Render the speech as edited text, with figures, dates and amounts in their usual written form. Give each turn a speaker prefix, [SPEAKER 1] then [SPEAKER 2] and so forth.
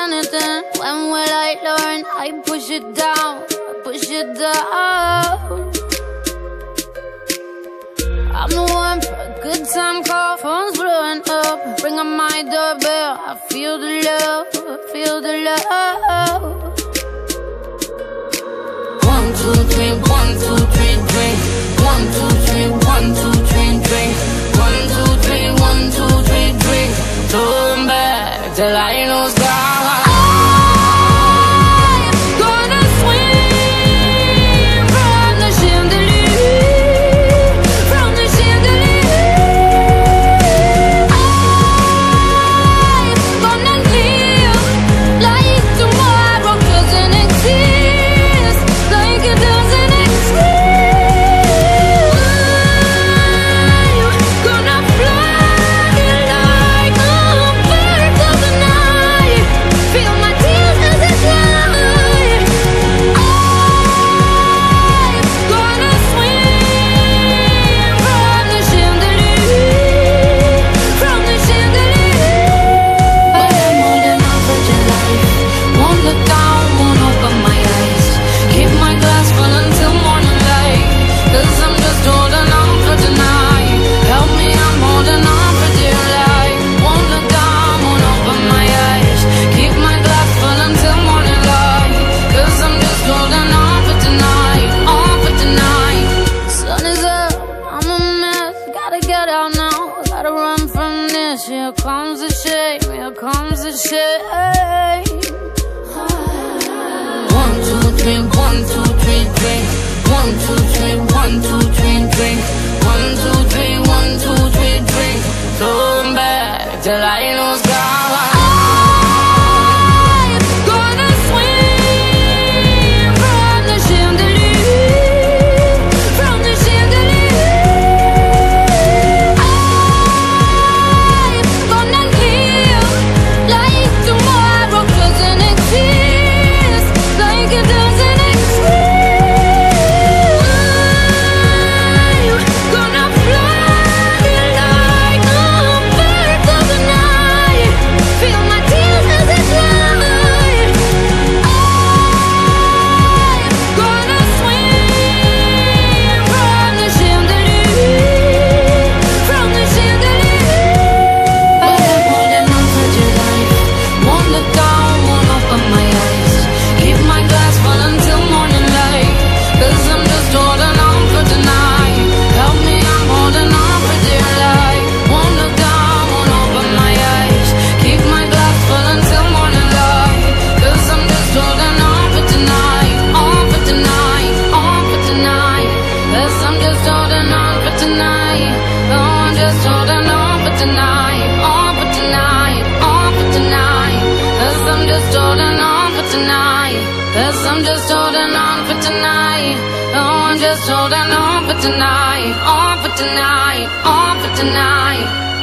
[SPEAKER 1] anything. When will I learn? I push it down, I push it down. I'm the one for a good time call. Phone's blowing up, ring on my doorbell. I feel the love, I feel the love. 1, 2, 3, 1, 2, 3, drink. 1, 2, 3, 1, 2, 3, drink. 1, 2, 3, 1, 2, 3, drink. Turn back till I lose God. Here comes the shame, here comes the shame. 1, 2, 3, 1, 2, 3, drink. 1, 2, 3, 1, 2, 3, drink. 1, 2, 3, 1, 2, 3, drink. Turn back till I lose God. Cause I'm just holding on for tonight. Oh, I'm just holding on for tonight. On for tonight, on for tonight.